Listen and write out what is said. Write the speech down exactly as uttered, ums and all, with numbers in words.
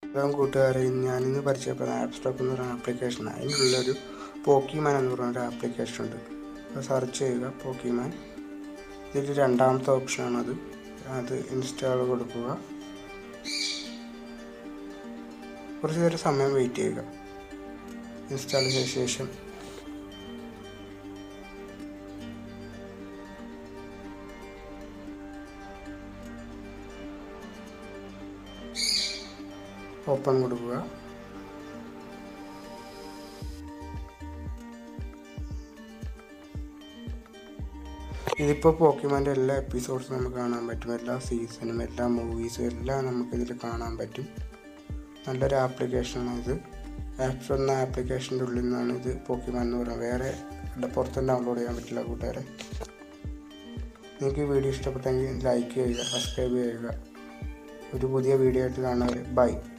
എല്ലാം കൂട്ടുകാരെ, ഞാനിന്ന് പരിചയപ്പെടുന്ന ആപ്പ് സ്റ്റോക്ക് എന്ന് പറയുന്ന ആപ്ലിക്കേഷൻ. അതിനുള്ളൊരു പോക്കിമാൻ എന്ന് പറയുന്നൊരു ആപ്ലിക്കേഷൻ ഉണ്ട്. അത് സെർച്ച് ചെയ്യുക, പോക്കിമാൻ. ഇതിൽ രണ്ടാമത്തെ ഓപ്ഷനാണത്. അത് ഇൻസ്റ്റാൾ കൊടുക്കുക. കുറച്ച് നേരം സമയം വെയിറ്റ് ചെയ്യുക. ഇൻസ്റ്റാൾ ചെയ്ത ശേഷം ഓപ്പൺ കൊടുക്കുക. ഇതിപ്പോൾ പോക്കിമാൻ്റെ എല്ലാ എപ്പിസോഡ്സും നമുക്ക് കാണാൻ പറ്റും. എല്ലാ സീസണും എല്ലാ മൂവീസും എല്ലാം നമുക്കിതിൽ കാണാൻ പറ്റും. നല്ലൊരു ആപ്ലിക്കേഷനാണ് ഇത്. ആപ്പ് സ്റ്റോർ എന്ന ആപ്ലിക്കേഷൻ്റെ ഉള്ളിൽ നിന്നാണ് ഇത് പോക്കിമാൻ എന്ന് പറയുന്നത്. വേറെ പുറത്തും ഡൗൺലോഡ് ചെയ്യാൻ പറ്റില്ല കൂട്ടുകാരെ. നിങ്ങൾക്ക് ഈ വീഡിയോ ഇഷ്ടപ്പെട്ടെങ്കിൽ ലൈക്ക് ചെയ്യുക, സബ്സ്ക്രൈബ് ചെയ്യുക. ഒരു പുതിയ വീഡിയോ ആയിട്ട് കാണുന്നവരെ ബൈ.